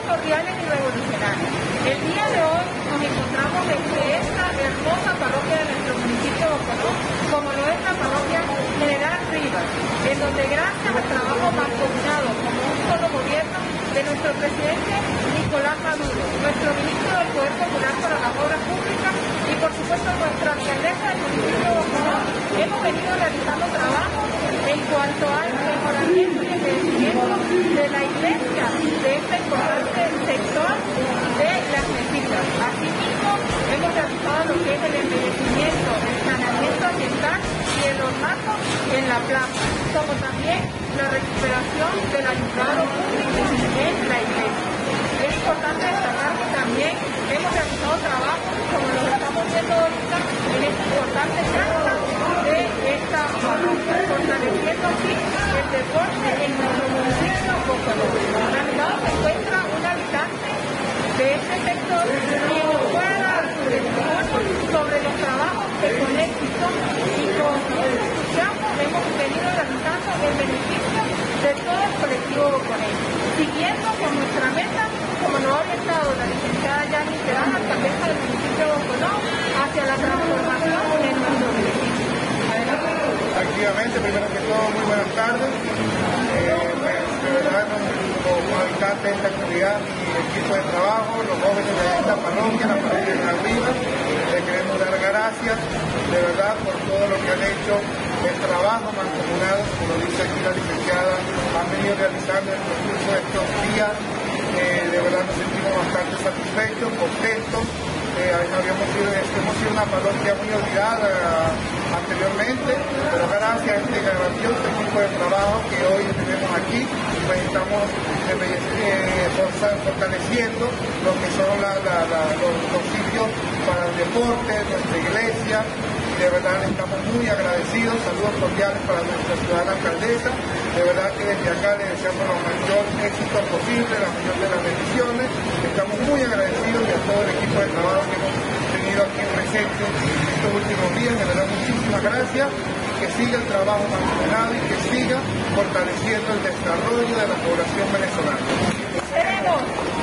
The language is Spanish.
cordiales y revolucionarios. El día de hoy nos encontramos en esta hermosa parroquia de nuestro municipio de Boconó, como lo es la parroquia General Rivas, en donde gracias al trabajo mancomunado como un solo gobierno de nuestro presidente Nicolás Maduro, nuestro ministro del Poder Popular para las Obras Públicas y por supuesto nuestra alcaldesa del municipio de Boconó, hemos venido realizando trabajo en cuanto al mejoramiento y embellecimiento de la iglesia de este importante sector de las mezquitas. Asimismo, hemos realizado lo que es el embellecimiento, el saneamiento ambiental y el ornato en la plaza, como también la recuperación del alumbrado público en la iglesia. Es importante destacar que también hemos realizado trabajos como los que estamos viendo ahorita en esta importante casa de esta parroquia, fortaleciendo así el deporte en nuestro municipio de Boconó. A mi lado se encuentra un habitante de este sector quien nos puede dar su testimonio sobre los trabajos que con éxito y con entusiasmo hemos venido realizando en beneficio de todo el colectivo boconense, siguiendo con nuestra meta, como lo ha orientado la licenciada Yani Terán, alcaldesa del municipio de Boconó, hacia la transformación en nuestro municipio. Adelante. Activamente, primero que todo, muy buenas tardes. De verdad, como habitante de esta comunidad y el equipo de trabajo, los jóvenes de esta parroquia, la parroquia de Las Rivas, les queremos dar gracias, de verdad, por todo lo que han hecho, el trabajo mancomunado, como dice aquí la licenciada, han venido realizando en el transcurso de estos días. De verdad nos sentimos bastante satisfechos, contentos. Hemos sido una parroquia muy olvidada anteriormente, pero gracias a este grandioso equipo de trabajo que hoy tenemos aquí, pues estamos fortaleciendo lo que son los sitios para el deporte, nuestra iglesia. De verdad estamos muy agradecidos, saludos cordiales para nuestra ciudadana alcaldesa. De verdad que desde acá le deseamos el mayor éxito posible, la mayor de las bendiciones. Estamos muy agradecidos y a todo el equipo de trabajo que hemos tenido aquí presente estos últimos días. De verdad, muchísimas gracias. Que siga el trabajo mancomunado y que siga fortaleciendo el desarrollo de la población venezolana. Esperemos